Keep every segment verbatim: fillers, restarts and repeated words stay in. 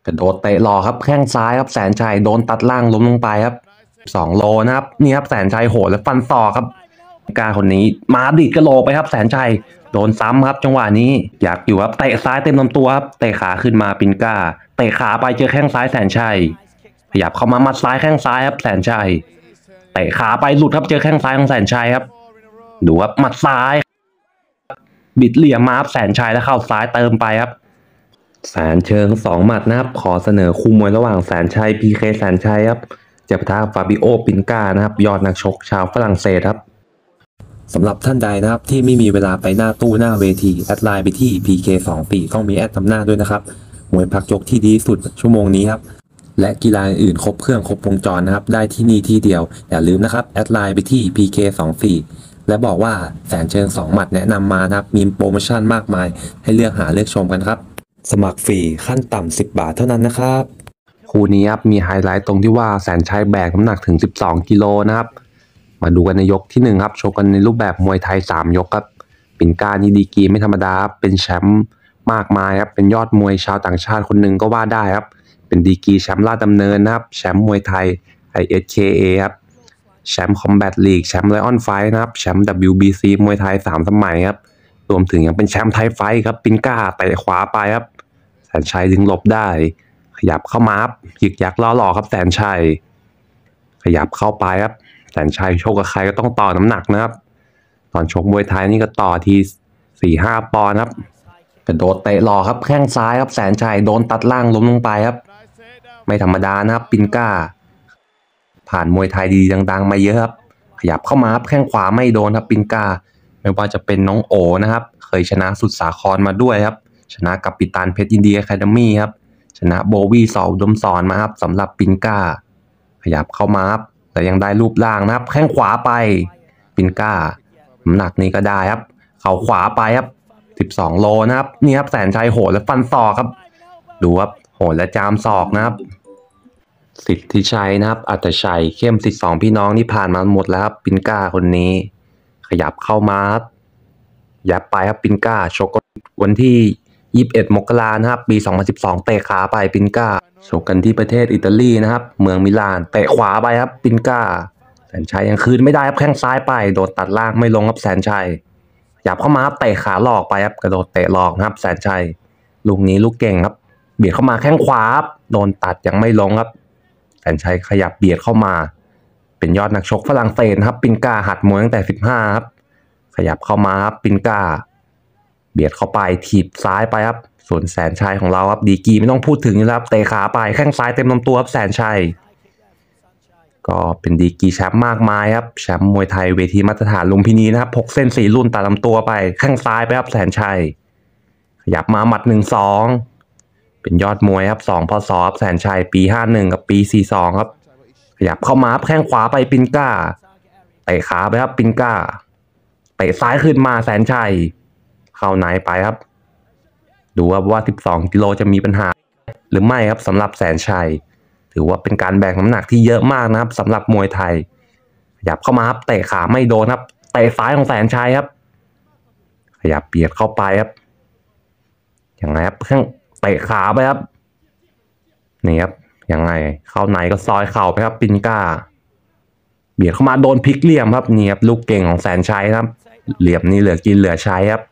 กระโดดเตะหล่อครับแข้งซ้ายครับแสนชัยโดนตัดล่างล้มลงไปครับสองโลนะครับนี่ครับแสนชัยโหดและฟันศอกครับกาคนนี้มาดิดกระโหลกไปครับแสนชัยโดนซ้ำครับจังหวะนี้อยากอยู่ครับเตะซ้ายเต็มลำตัวครับเตะขาขึ้นมาปินก้าเตะขาไปเจอแข้งซ้ายแสนชัยขยับเข้ามามัดซ้ายแข้งซ้ายครับแสนชัยเตะขาไปหลุดครับเจอแข้งซ้ายของแสนชัยครับดูครับมัดซ้ายบิดเหลี่ยมมาครับแสนชัยแล้วเข้าซ้ายเติมไปครับแสนเชิงสองหมัดนะครับขอเสนอคู่มวยระหว่างแสนชัยพีเคแสนชัยครับจะปะทะฟาบิโอปินก้านะครับยอดนักชกชาวฝรั่งเศสครับสำหรับท่านใดนะครับที่ไม่มีเวลาไปหน้าตู้หน้าเวทีแอดไลน์ไปที่ พี เค สอง ปีต้องมีแอดนำหน้าด้วยนะครับมวยพักยกที่ดีสุดชั่วโมงนี้ครับและกีฬาอื่นครบเครื่องครบวงจรนะครับได้ที่นี่ที่เดียวอย่าลืมนะครับแอดไลน์ไปที่ พี เค สอง ปีและบอกว่าแสนเชิงสองหมัดแนะนำมานะครับมีโปรโมชั่นมากมายให้เลือกหาเลือกชมกันครับสมัครฟรีขั้นต่ำสิบบาทเท่านั้นนะครับคู่นี้ครับมีไฮไลท์ตรงที่ว่าแสนชัยแบกน้ำหนักถึงสิบสองกิโลนะครับมาดูกันในยกที่หนึ่งครับโชว์กันในรูปแบบมวยไทยสามยกครับปิ่นก้านี่ดีกรีไม่ธรรมดาเป็นแชมป์มากมายครับเป็นยอดมวยชาวต่างชาติคนหนึ่งก็ว่าได้ครับเป็นดีกรีแชมป์ราชดำเนินนะครับแชมป์มวยไทย ไอ เอส เค เอ ครับแชมป์คอมแบทลีกแชมป์ไลออนไฟท์นะครับแชมป์ ดับเบิลยู บี ซี มวยไทยสามสมัยครับรวมถึงยังเป็นแชมป์ไทยไฟท์ครับปิ่นก้าเตะขวาไปครับแสนชัยดึงหลบได้ขยับเข้ามาครับหยิกยักล้อหล่อครับแสนชัยขยับเข้าไปครับแสนชัยโชคกับใครก็ต้องต่อน้ำหนักนะครับตอนชกมวยไทยนี่ก็ต่อทีสี่ห้าปอนด์ครับกระโดดเตะหล่อครับแข้งซ้ายครับแสนชัยโดนตัดล่างล้มลงไปครับไม่ธรรมดานะครับปินก้าผ่านมวยไทยดีดังๆมาเยอะครับขยับเข้ามาครับแข้งขวาไม่โดนครับปินก้าไม่ว่าจะเป็นน้องโอนะครับเคยชนะสุดสาครมาด้วยครับชนะกัปตันเพชรยินดีอะคาเดมี่ครับชนะโบวี่สออุดมสอนมาครับสำหรับปินก้าขยับเข้ามาครับแต่ยังได้รูปร่างนะครับแข้งขวาไปปินก้าน้ำหนักนี้ก็ได้ครับเข่าขวาไปครับสิบสองโลนะครับนี่ครับแสนชัยโหดและฟันศอกครับดูครับโหดและจามศอกนะครับสิทธิชัยนะครับอัตชัยเข้มสิทธิสองพี่น้องนี่ผ่านมาหมดแล้วครับปินก้าคนนี้ขยับเข้ามาครับยับไปครับปินก้าชกวันที่ยี่สิบเอ็ดมกราคมนะครับปีสองพันสิบสองเตะขาไปปินก้าชกกันที่ประเทศอิตาลีนะครับเมืองมิลานเตะขวาไปครับปินก้าแสนชัยยังคืนไม่ได้ครับแข้งซ้ายไปโดนตัดล่างไม่ลงครับแสนชัยหยับเข้ามาครับเตะขาหลอกไปครับกระโดดเตะหลอกครับแสนชัยลูกนี้ลูกเก่งครับเบียดเข้ามาแข้งขวาโดนตัดยังไม่ลงครับแสนชัยขยับเบียดเข้ามาเป็นยอดนักชกฝรั่งเศสครับปินก้าหัดมวยตั้งแต่สิบห้าครับขยับเข้ามาครับปินก้าเบียดเข้าไปถีบซ้ายไปครับส่วนแสนชัยของเราครับดีกีไม่ต้องพูดถึงนะครับเตะขาไปแข้งซ้ายเต็มลำตัวครับแสนชัยก็เป็นดีกีแชมป์มากมายครับแชมป์มวยไทยเวทีมาตรฐานลุมพินีนะครับหกเส้นสี่รุ่นตัดลำตัวไปแข้งซ้ายไปครับแสนชัยขยับมาหมัดหนึ่งสองเป็นยอดมวยครับสองพศแสนชัยปีห้าหนึ่งกับปีสี่สองครับขยับเข้ามาแข้งขวาไปปินก้าเตะขาไปครับปินก้าเตะซ้ายขึ้นมาแสนชัยเข้าไหนไปครับดูว่าสิบสองกิโลจะมีปัญหาหรือไม่ครับสำหรับแสนชัยถือว่าเป็นการแบกน้ำหนักที่เยอะมากนะครับสำหรับมวยไทยขยับเข้ามาครับเตะขาไม่โดนครับเตะซ้ายของแสนชัยครับขยับเบียดเข้าไปครับอย่างไรครับข้างเตะขาไปครับนี่ครับยังไงเข้าไหนก็ซอยเข่าไปครับปินก้าเบียดเข้ามาโดนพลิกเหลี่ยมครับนี่ครับลูกเก่งของแสนชัยครับเหลี่ยมนี่เหลือกินเหลือใช้ครับ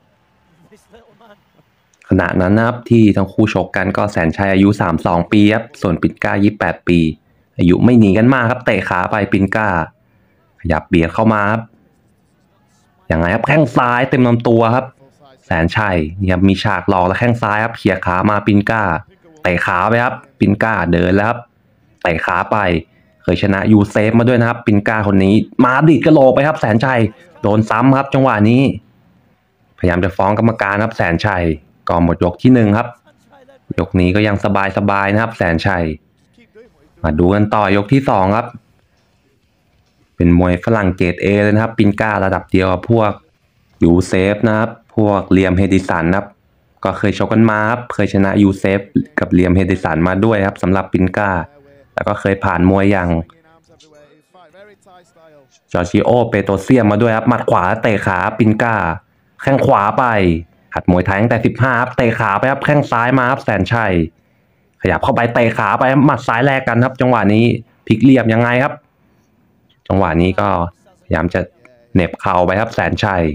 ขณะนั้นนะครับที่ทั้งคู่ชกกันก็แสนชัยอายุสามสิบสองปีครับส่วนปินก้ายี่สิบแปดปีอายุไม่หนีกันมากครับเตะขาไปปินก้าขยับเบียดเข้ามาครับอย่างไรครับแข้งซ้ายเต็มลำตัวครับแสนชัยเนี่ยมีฉากหลอกและแข้งซ้ายครับเขี่ยขามาปินก้าเตะขาไปครับปินก้าเดินแล้วครับเตะขาไปเคยชนะยูเซฟมาด้วยนะครับปินก้าคนนี้มาดิดกระโหลกไปครับแสนชัยโดนซ้ำครับจังหวะนี้พยายามจะฟ้องกรรมการครับแสนชัยก่อนหมดยกที่หนึ่งครับยกนี้ก็ยังสบายๆนะครับแสนชัยมาดูกันต่อยกที่สองครับเป็นมวยฝรั่งเกรดเอเลยนะครับปินก้าระดับเดียวกับพวกยูเซฟนะครับพวกเลียมเฮดิสันนะครับก็เคยชกกันมาครับเคยชนะยูเซฟกับเลียมเฮดิสันมาด้วยครับสำหรับปินก้าแล้วก็เคยผ่านมวยอย่างจอร์จิโอเปโตเซียมมาด้วยครับหมัดขวาเตะขาปินก้าแข้งขวาไปหัดมวยไทยตั้งแต่สิบห้าครับเตะขาไปครับแข้งซ้ายมาครับแสนชัยขยับเข้าไปเตะขาไปหมัดซ้ายแลกกันครับจังหวะนี้พลิกเหลี่ยมยังไงครับจังหวะนี้ก็พยายามจะเหน็บเข่าไปครับแสนชัย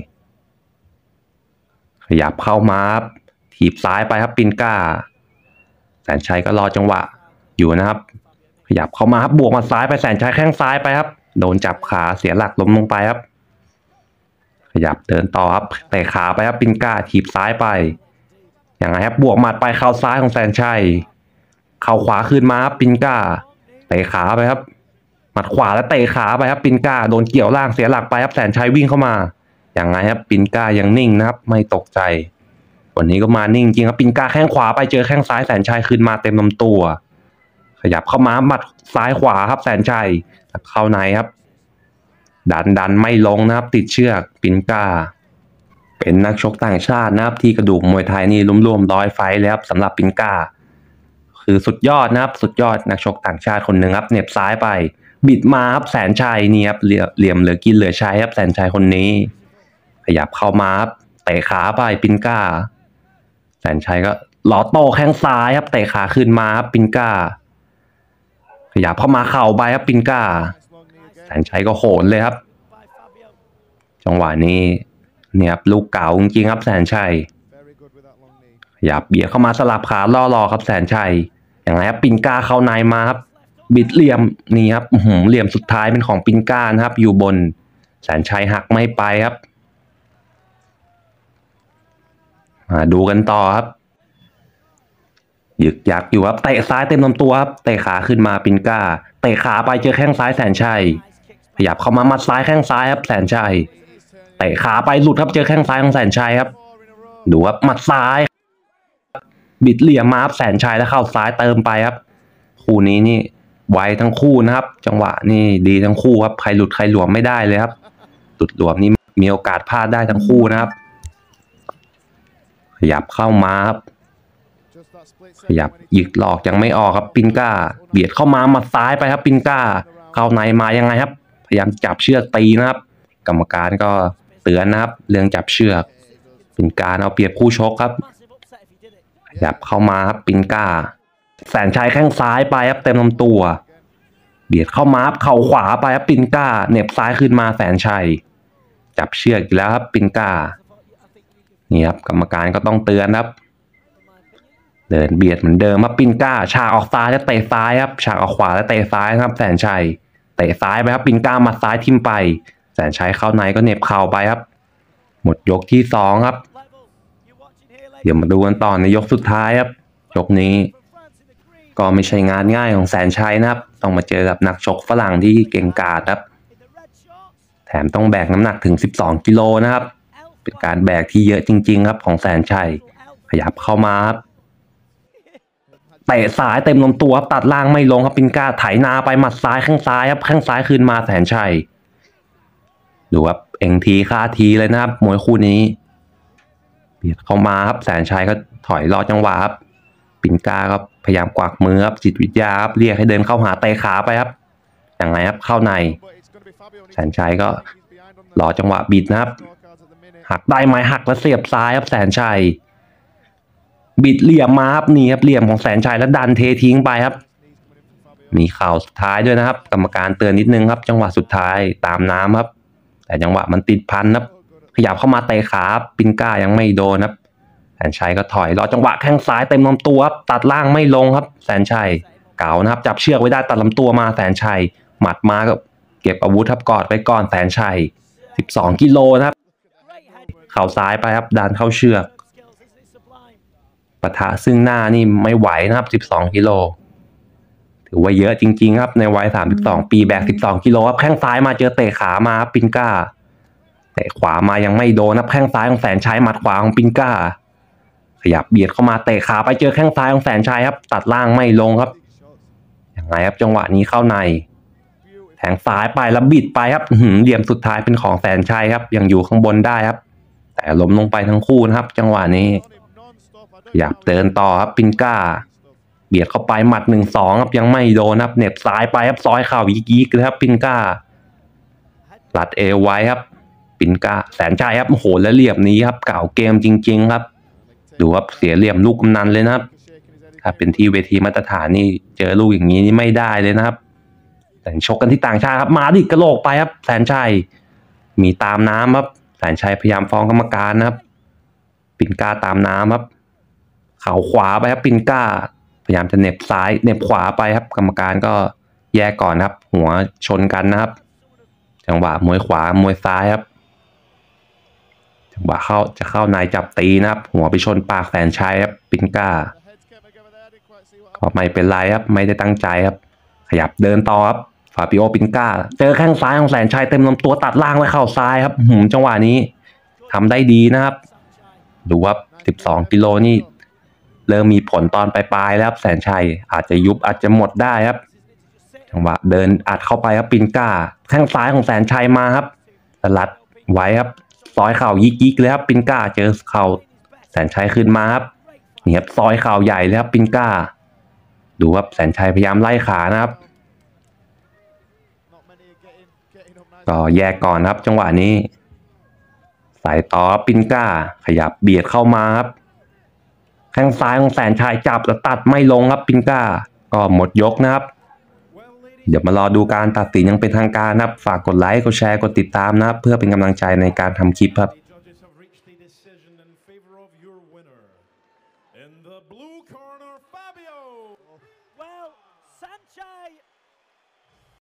ขยับเข้ามาถีบซ้ายไปครับปินก้าแสนชัยก็รอจังหวะอยู่นะครับขยับเข้ามาครับบวกมาซ้ายไปแสนชัยแข้งซ้ายไปครับโดนจับขาเสียหลักล้มลงไปครับขยับเดินต่อครับเตะขาไปครับปินก้าถีบซ้ายไปอย่างไรครับบวกหมัดไปเข่าซ้ายของแสนชัยเข่าขวาขึ้นมาครับปินก้าเตะขาไปครับหมัดขวาแล้วเตะขาไปครับปินก้าโดนเกี่ยวล่างเสียหลักไปครับแสนชัยวิ่งเข้ามาอย่างไรครับปินก้ายังนิ่งนะครับไม่ตกใจวันนี้ก็มานิ่งจริงครับปินก้าแข้งขวาไปเจอแข้งซ้ายแสนชัยขึ้นมาเต็มลำตัวขยับเข้ามาหมัดซ้ายขวาครับแสนชัยเข้าในครับดันดันไม่ลงนะครับติดเชือกปินก้าเป็นนักชกต่างชาตินะครับที่กระดูกมวยไทยนี่รวมๆร้อยไฟท์แล้วครับสำหรับปินก้าคือสุดยอดนะครับสุดยอดนักชกต่างชาติคนหนึ่งครับเหน็บซ้ายไปบิดมาครับแสนชัยนี่ครับเหลี่ยมเหลือกินเหลือใช้ครับแสนชัยคนนี้ขยับเข้ามาครับเตะขาไปปินก้าแสนชัยก็ล้อโต้แข้งซ้ายครับเตะขาขึ้นมาครับปินก้าขยับเข้ามาเข่าไปครับปินก้าแสนชัยก็โหนเลยครับจังหวะนี้เนี่ยครับลูกเก่าจริงๆครับแสนชัยขยับเบียดเข้ามาสลับขาล่อรอครับแสนชัยอย่างไรครับปินก้าเข้าในมาครับบิดเหลี่ยมนี่ครับเหลี่ยมสุดท้ายเป็นของปินก้านะครับอยู่บนแสนชัยหักไม่ไปครับมาดูกันต่อครับยึกยักอยู่ครับเตะซ้ายเต็มลำตัวครับเตะขาขึ้นมาปินก้าเตะขาไปเจอแข้งซ้ายแสนชัยขยับเข้ามามัดซ้ายแข้งซ้ายครับแสนชัยเตะขาไปหลุดครับเจอแข้งซ้ายของแสนชัยครับดูครับมัดซ้ายบิดเหลี่ยมมาครับแสนชัยแล้วเข้าซ้ายเติมไปครับคู่นี้นี่ไวทั้งคู่นะครับจังหวะนี่ดีทั้งคู่ครับใครหลุดใครหลวมไม่ได้เลยครับหลุดหลวมนี่มีโอกาสพลาดได้ทั้งคู่นะครับขยับเข้ามาครับขยับหยิกหลอกยังไม่ออกครับปินก้าเบียดเข้ามาหมัดซ้ายไปครับปินก้าเข้าในมายังไงครับพยายามจับเชือกตีนะครับกรรมการก็เตือนนะครับเรื่องจับเชือกปินก้าเอาเปรียบคู่ชกครับขยับเข้ามาครับปินก้าแสนชัยแข้งซ้ายไปครับเต็มลำตัวเบียดเข้ามาเข่าขวาไปครับปินก้าเหน็บซ้ายขึ้นมาแสนชัยจับเชือกอีกแล้วครับปินก้านี่ครับกรรมการก็ต้องเตือนครับเดินเบียดเหมือนเดิมครับปินก้าฉากออกซ้ายแล้วเตะซ้ายครับฉากออกขวาแล้วเตะซ้ายครับแสนชัยเตะซ้ายไปครับปินก้ามาซ้ายทิ่มไปแสนชัยเข้าในก็เหน็บเข่าไปครับหมดยกที่สองครับเดี๋ยวมาดูกันต่อในยกสุดท้ายครับยกนี้ก็ไม่ใช่งานง่ายของแสนชัยนะครับต้องมาเจอกับนักชกฝรั่งที่เก่งกาจครับแถมต้องแบกน้ำหนักถึงสิบสองกิโลนะครับเป็นการแบกที่เยอะจริงๆครับของแสนชัยขยับเข้ามาครับเตะซ้ายเต็มลำตัวครับตัดล่างไม่ลงครับปินก้าไถนาไปหมัดซ้ายข้างซ้ายครับข้างซ้ายคืนมาแสนชัยดูครับเอ็งทีค่าทีเลยนะครับมวยคู่นี้เบียดเข้ามาครับแสนชัยก็ถอยรอจังหวะครับปินก้าก็พยายามกวักมือครับจิตวิทยาครับเรียกให้เดินเข้าหาเตะขาไปครับอย่างไรครับเข้าในแสนชัยก็รอจังหวะบิดนะครับหักได้ไหมหักแล้วเสียบซ้ายครับแสนชัยบิดเหลี่ยมมาครับนี่ครับเหลี่ยมของแสนชัยแล้วดันเททิ้งไปครับมีเข่าสุดท้ายด้วยนะครับกรรมการเตือนนิดนึงครับจังหวะสุดท้ายตามน้ำครับแต่จังหวะมันติดพันครับขยับเข้ามาเตะขาปินก้ายังไม่โดนครับแสนชัยก็ถอยรอจังหวะแข้งซ้ายเต็มลำตัวครับตัดล่างไม่ลงครับแสนชัยเก่านะครับจับเชือกไว้ได้ตัดลำตัวมาแสนชัยหมัดมาก็เก็บอาวุธครับกอดไปก่อนแสนชัยสิบสองกิโลนะครับเข่าซ้ายไปครับดันเข้าเชือกปะทะซึ่งหน้านี่ไม่ไหวนะครับสิบสองกิโลถือว่าเยอะจริงๆครับในวัยสามสิบสองปีแบกสิบสองกิโลครับแข้งซ้ายมาเจอเตะขามาปินก้าเตะขวามายังไม่โดนครับแข้งซ้ายของแสนชัยหมัดขวาของปินก้าขยับเบียดเข้ามาเตะขาไปเจอแข้งซ้ายของแสนชัยครับตัดล่างไม่ลงครับอย่างไรครับจังหวะนี้เข้าในแทงซ้ายไปแล้วบิดไปครับเหลี่ยมสุดท้ายเป็นของแสนชัยครับยังอยู่ข้างบนได้ครับแต่ล้มลงไปทั้งคู่นะครับจังหวะนี้ขยับเดินต่อครับปินก้าเบียดเข้าไปหมัดหนึ่งสองครับยังไม่โดนครับเหน็บซ้ายไปครับซอยเข่ายิกๆเลยครับปินก้ารัดเอวไว้ครับปินก้าแสนชัยครับโอ้โหแล้วเหลี่ยมนี้ครับเก่าเกมจริงๆครับดูครับเสียเหลี่ยมลูกกำนันเลยนะครับทถ้าเป็นที่เวทีมาตรฐานนี่เจอลูกอย่างนี้นี่ไม่ได้เลยนะครับแต่ชกกันที่ต่างชาติครับมาดิกระโหลกไปครับแสนชัยมีตามน้ำครับแสนชัยพยายามฟ้องกรรมการนะครับปินก้าตามน้ำครับเข่าขวาไปครับปินก้าพยายามจะเหน็บซ้ายเหน็บขวาไปครับกรรมการก็แยกก่อนครับหัวชนกันนะครับจังหวะมวยขวามวยซ้ายครับจังหวะเข้าจะเข้าในจับตีนะครับหัวไปชนปากแสนชัยครับปินก้าก็ไม่เป็นไรครับไม่ได้ตั้งใจครับขยับเดินต่อครับฟาบิโอปินก้าเจอแข้งซ้ายของแสนชัยเต็มลำตัวตัดล่างไว้เข่าซ้ายครับหืมจังหวะนี้ทำได้ดีนะครับดูว่าสิบสองกิโลนี่เริ่มมีผลตอนปลายๆแล้วครับแสนชัยอาจจะยุบอาจจะหมดได้ครับจังหวะเดินอัดเข้าไปครับปินก้าแข้งซ้ายของแสนชัยมาครับสลัดไว้ครับซอยเข่ายิกๆเลยครับปินก้าเจอเข่าแสนชัยขึ้นมาครับนี่ครับซอยเข่าใหญ่เลยครับปินก้าดูว่าแสนชัยพยายามไล่ขานะครับก็แยกก่อนครับจังหวะนี้สายต่อปินก้าขยับเบียดเข้ามาครับแข้งซ้ายของแสนชัยจับแล้วตัดไม่ลงครับปินก้าก็หมดยกนะครับเดี๋ยวมารอดูการตัดสินยังเป็นทางการนะครับฝากกดไลค์กดแชร์กดติดตามนะครับเพื่อเป็นกำลังใจในการทำคลิปครับ In the blue corner, Fabio. Well, Sanchez